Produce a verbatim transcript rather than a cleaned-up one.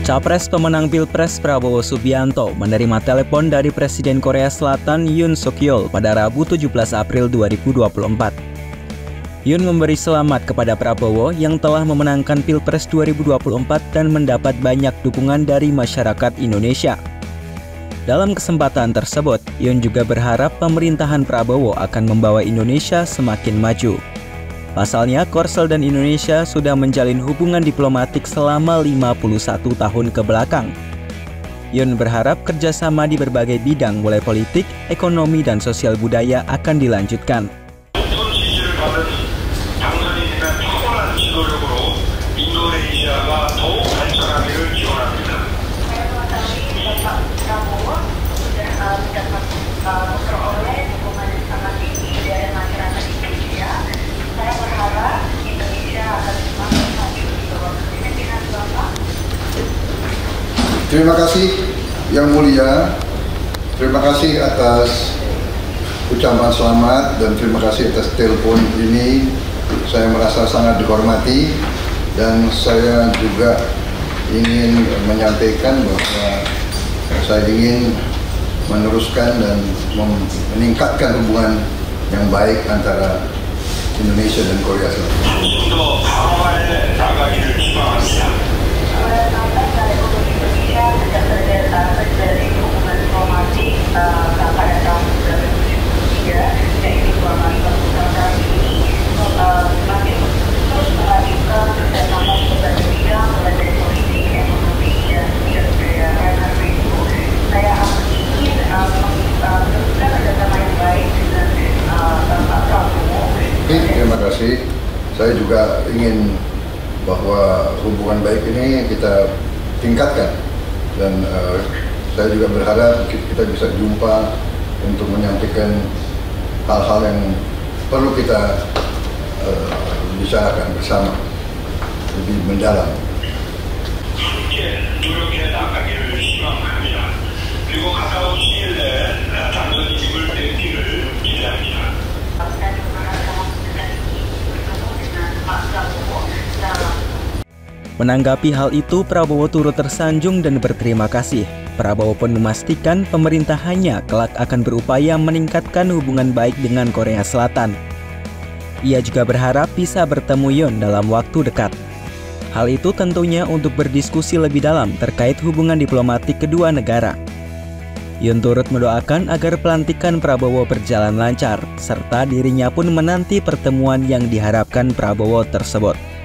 Capres pemenang Pilpres Prabowo Subianto menerima telepon dari Presiden Korea Selatan Yoon Suk Yeol pada Rabu tujuh belas April dua ribu dua puluh empat. Yoon memberi selamat kepada Prabowo yang telah memenangkan Pilpres dua ribu dua puluh empat dan mendapat banyak dukungan dari masyarakat Indonesia. Dalam kesempatan tersebut, Yoon juga berharap pemerintahan Prabowo akan membawa Indonesia semakin maju. Pasalnya, Korsel dan Indonesia sudah menjalin hubungan diplomatik selama lima puluh satu tahun ke belakang. Yoon berharap kerjasama di berbagai bidang mulai politik, ekonomi, dan sosial budaya akan dilanjutkan. Terima kasih Yang Mulia, terima kasih atas ucapan selamat dan terima kasih atas telepon ini. Saya merasa sangat dihormati dan saya juga ingin menyampaikan bahwa saya ingin meneruskan dan meningkatkan hubungan yang baik antara Indonesia dan Korea Selatan. Terima kasih. Saya juga ingin bahwa hubungan baik ini kita tingkatkan dan uh, saya juga berharap kita bisa jumpa untuk menyampaikan hal-hal yang perlu kita uh, bicarakan bersama lebih mendalam. Menanggapi hal itu, Prabowo turut tersanjung dan berterima kasih. Prabowo pun memastikan pemerintahannya kelak akan berupaya meningkatkan hubungan baik dengan Korea Selatan. Ia juga berharap bisa bertemu Yoon dalam waktu dekat. Hal itu tentunya untuk berdiskusi lebih dalam terkait hubungan diplomatik kedua negara. Yoon turut mendoakan agar pelantikan Prabowo berjalan lancar, serta dirinya pun menanti pertemuan yang diharapkan Prabowo tersebut.